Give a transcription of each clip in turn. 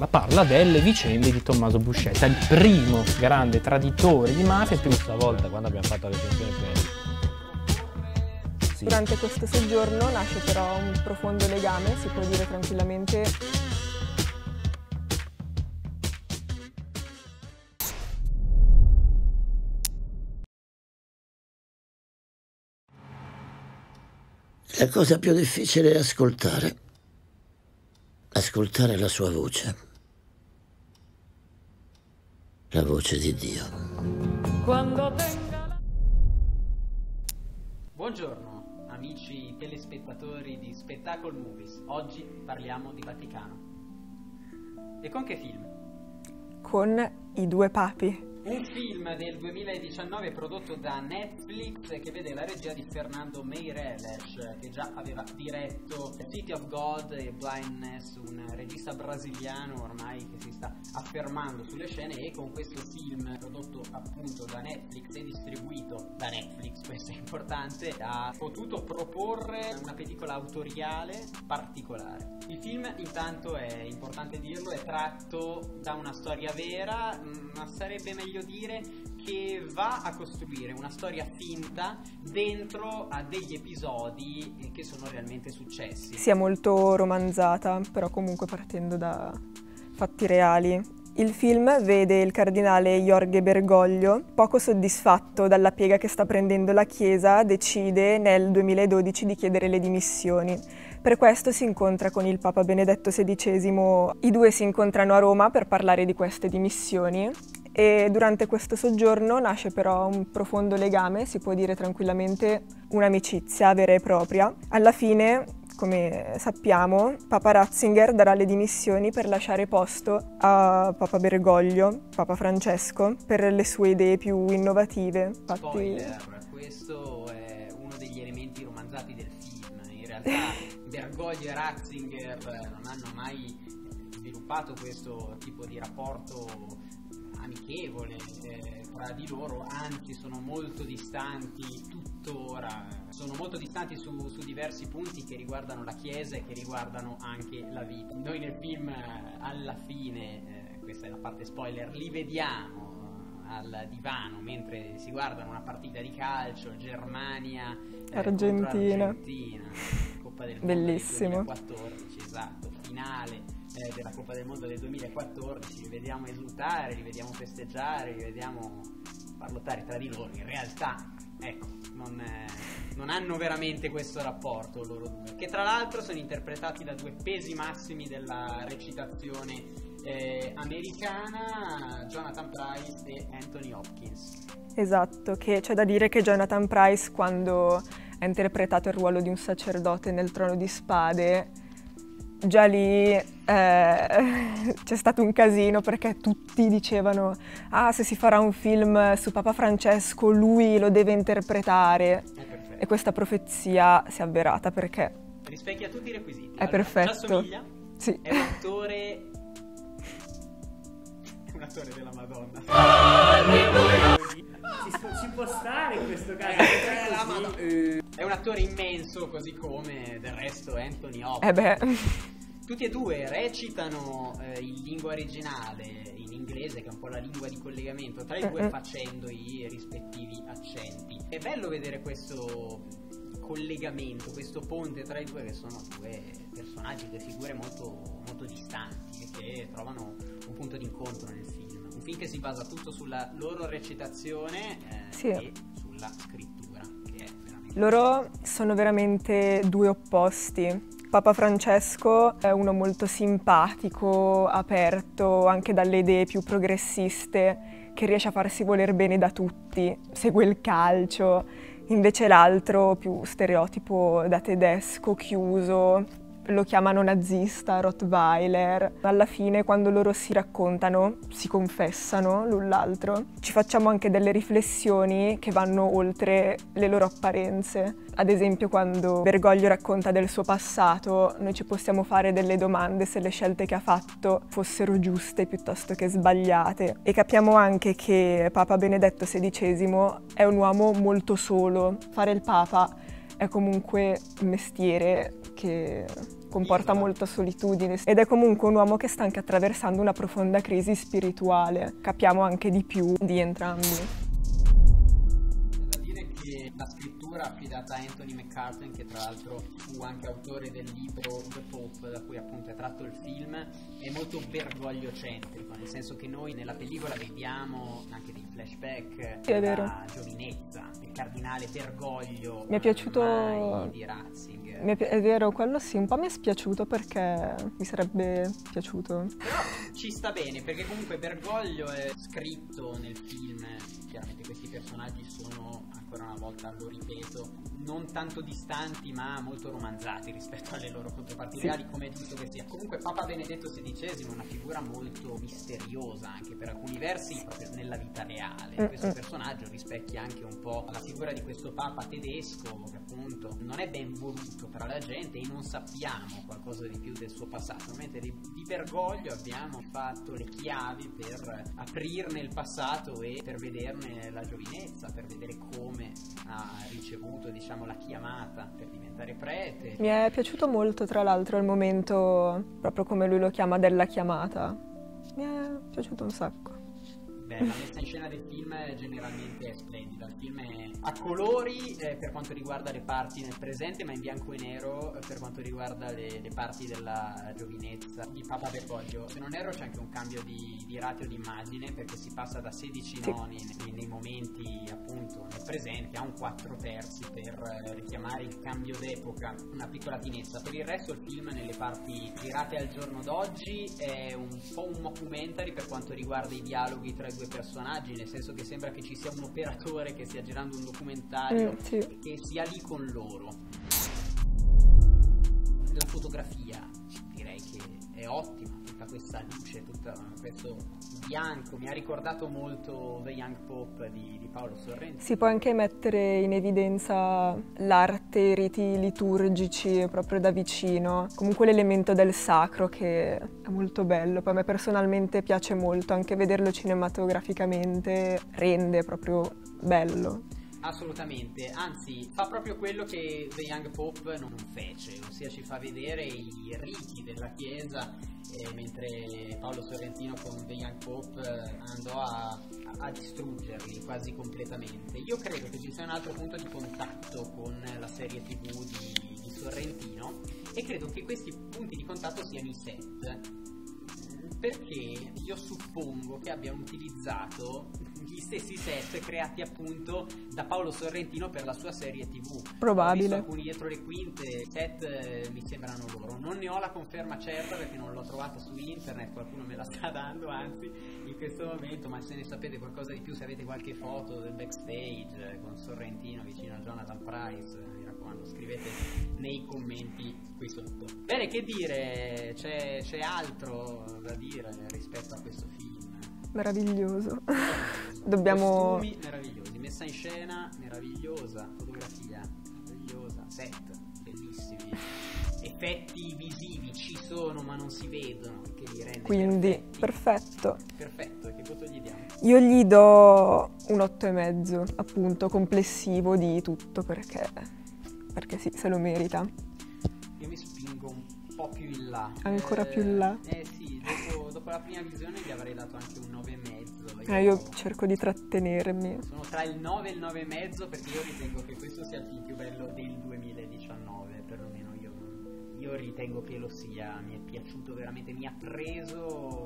parla delle vicende di Tommaso Buscetta, il primo grande traditore di mafia. Questa volta, quando abbiamo fatto la recensione prima. Sì. Durante questo soggiorno nasce però un profondo legame, si può dire tranquillamente. La cosa più difficile è ascoltare. Ascoltare la sua voce. La voce di Dio. Buongiorno amici telespettatori di Spectacle Movies. Oggi parliamo di Vaticano. E con che film? Con I Due Papi. Un film del 2019 prodotto da Netflix che vede la regia di Fernando Meirelles, che già aveva diretto City of God e Blindness, un regista brasiliano ormai che si sta affermando sulle scene, e con questo film prodotto appunto da Netflix e distribuito da Netflix, questo è importante, ha potuto proporre una pellicola autoriale particolare. Il film, intanto è importante dirlo, è tratto da una storia vera, ma sarebbe meglio dire che va a costruire una storia finta dentro a degli episodi che sono realmente successi. Sia molto romanzata, però comunque partendo da fatti reali. Il film vede il cardinale Jorge Bergoglio, poco soddisfatto dalla piega che sta prendendo la Chiesa, decide nel 2012 di chiedere le dimissioni. Per questo si incontra con il Papa Benedetto XVI. I due si incontrano a Roma per parlare di queste dimissioni e durante questo soggiorno nasce però un profondo legame, si può dire tranquillamente un'amicizia vera e propria. Alla fine, come sappiamo, Papa Ratzinger darà le dimissioni per lasciare posto a Papa Bergoglio, Papa Francesco, per le sue idee più innovative. Infatti... Spoiler, questo è uno degli elementi romanzati del film. In realtà Bergoglio e Ratzinger non hanno mai sviluppato questo tipo di rapporto amichevole tra di loro, anzi sono molto distanti tuttora, sono molto distanti su diversi punti che riguardano la Chiesa e che riguardano anche la vita. Noi nel film alla fine, questa è la parte spoiler, li vediamo al divano mentre si guardano una partita di calcio, Germania Argentina, Coppa del Mondo bellissimo. del 2014, esatto, finale della Coppa del Mondo del 2014, li vediamo esultare, li vediamo festeggiare, li vediamo parlottare tra di loro. In realtà, ecco, non hanno veramente questo rapporto loro due, che tra l'altro sono interpretati da due pesi massimi della recitazione americana, Jonathan Pryce e Anthony Hopkins. Esatto, che c'è da dire che Jonathan Pryce, quando ha interpretato il ruolo di un sacerdote nel Trono di Spade, già lì c'è stato un casino perché tutti dicevano se si farà un film su Papa Francesco lui lo deve interpretare, e questa profezia si è avverata perché rispecchia tutti i requisiti. È perfetto. Ci assomiglia, sì. È un attore della Madonna. Ci può stare in questo caso. È un attore immenso, così come del resto Anthony Hopkins. Tutti e due recitano in lingua originale, in inglese, che è un po' la lingua di collegamento tra i due, facendo i rispettivi accenti. È bello vedere questo collegamento, questo ponte tra i due, che sono due personaggi, due figure molto, molto distanti e che trovano un punto d'incontro nel film. Un film che si basa tutto sulla loro recitazione e sulla scrittura, che è veramente... Loro sono veramente due opposti. Papa Francesco è uno molto simpatico, aperto anche dalle idee più progressiste, che riesce a farsi voler bene da tutti, segue il calcio. Invece l'altro, più stereotipo da tedesco, chiuso, lo chiamano nazista, Rottweiler. Alla fine, quando loro si raccontano, si confessano l'un l'altro, ci facciamo anche delle riflessioni che vanno oltre le loro apparenze. Ad esempio, quando Bergoglio racconta del suo passato, noi ci possiamo fare delle domande se le scelte che ha fatto fossero giuste piuttosto che sbagliate. E capiamo anche che Papa Benedetto XVI è un uomo molto solo. Fare il Papa è comunque un mestiere che comporta molta solitudine ed è comunque un uomo che sta anche attraversando una profonda crisi spirituale. Capiamo anche di più di entrambi. Da dire che la scrittura affidata a Anthony McCarten, che tra l'altro fu anche autore del libro The Pope, da cui appunto è tratto il film, è molto bergogliocentrico, nel senso che noi nella pellicola vediamo anche dei flashback della giovinezza, il cardinale Bergoglio, mi è piaciuto di Ratzinger. È vero, quello sì, un po' mi è spiaciuto perché mi sarebbe piaciuto. Però ci sta bene, perché comunque Bergoglio è scritto nel film, chiaramente questi personaggi sono, ancora una volta lo ripeto, non tanto distanti ma molto romanzati rispetto alle loro controparti reali, come è giusto che sia. Comunque Papa Benedetto XVI è una figura molto misteriosa anche per alcuni versi proprio nella vita reale. Questo personaggio rispecchia anche un po' la figura di questo Papa tedesco che appunto non è ben voluto tra la gente e non sappiamo qualcosa di più del suo passato, mentre di Bergoglio abbiamo fatto le chiavi per aprirne il passato e per vederne la giovinezza, per vedere come ha ricevuto, diciamo, la chiamata per diventare prete. Mi è piaciuto molto, tra l'altro, il momento, proprio come lui lo chiama, della chiamata. Mi è piaciuto un sacco. Beh, la messa in scena del film generalmente è splendida. Il film è a colori per quanto riguarda le parti nel presente, ma in bianco e nero per quanto riguarda le parti della giovinezza di Papa Bergoglio. Se non erro c'è anche un cambio di ratio di immagine, perché si passa da 16 noni nei momenti appunto nel presente a un 4/3 per richiamare il cambio d'epoca, una piccola finezza. Per il resto il film nelle parti girate al giorno d'oggi è un po' un mockumentary per quanto riguarda i dialoghi tra i due personaggi, nel senso che sembra che ci sia un operatore che stia girando un documentario e che sia lì con loro. La fotografia direi che è ottima, tutta questa luce, tutto questo bianco, mi ha ricordato molto The Young Pope di Paolo Sorrentino. Si può anche mettere in evidenza l'arte, i riti liturgici proprio da vicino, comunque l'elemento del sacro che è molto bello, poi a me personalmente piace molto, anche vederlo cinematograficamente rende proprio bello. Assolutamente, anzi fa proprio quello che The Young Pope non fece, ossia ci fa vedere i riti della Chiesa, mentre Paolo Sorrentino con The Young Pope andò a distruggerli quasi completamente. Io credo che ci sia un altro punto di contatto con la serie TV di Sorrentino e credo che questi punti di contatto siano i set, perché io suppongo che abbiano utilizzato gli stessi set creati appunto da Paolo Sorrentino per la sua serie TV. Probabile. Ho visto alcuni dietro le quinte, set mi sembrano loro. Non ne ho la conferma certa perché non l'ho trovata su internet, qualcuno me la sta dando anzi in questo momento, ma se ne sapete qualcosa di più, se avete qualche foto del backstage con Sorrentino vicino a Jonathan Pryce, mi raccomando scrivete nei commenti qui sotto. Bene, che dire, c'è altro da dire rispetto a questo film? Meraviglioso. Dobbiamo... Costumi meravigliosi, messa in scena meravigliosa, fotografia meravigliosa, set bellissimi, effetti visivi ci sono ma non si vedono, che li rende quindi perfetti. perfetto. Perfetto, e che voto gli diamo? Io gli do un 8,5 appunto complessivo di tutto perché sì, se lo merita. Io mi spingo un po' più in là. Ancora più in là? Sì, dopo la prima visione gli avrei dato anche un 9,5. Io cerco di trattenermi. Sono tra il 9 e il 9,5 perché io ritengo che questo sia il film più bello del 2019, perlomeno io ritengo che lo sia. Mi è piaciuto veramente, mi ha preso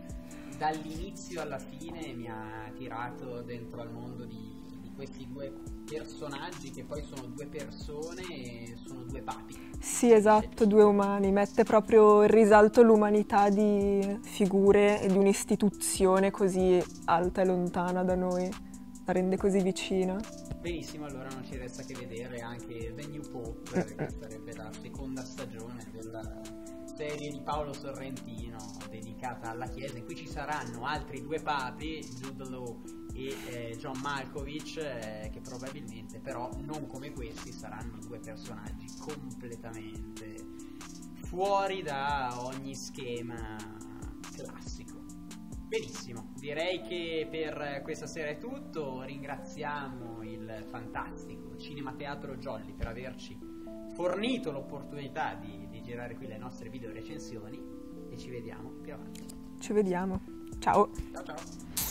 dall'inizio alla fine, mi ha tirato dentro al mondo di questi due personaggi che poi sono due persone e sono due papi. Sì, esatto, due umani, mette proprio in risalto l'umanità di figure e di un'istituzione così alta e lontana da noi, la rende così vicina. Benissimo, allora non ci resta che vedere anche The New Pope, che sarebbe la seconda stagione della serie di Paolo Sorrentino dedicata alla Chiesa, in cui ci saranno altri due papi, Jude Law e John Malkovich, che probabilmente però non come questi saranno due personaggi completamente fuori da ogni schema classico. Benissimo, direi che per questa sera è tutto. Ringraziamo il fantastico Cinema Teatro Jolly per averci fornito l'opportunità di girare qui le nostre video recensioni e ci vediamo più avanti. Ci vediamo. Ciao. Ciao ciao.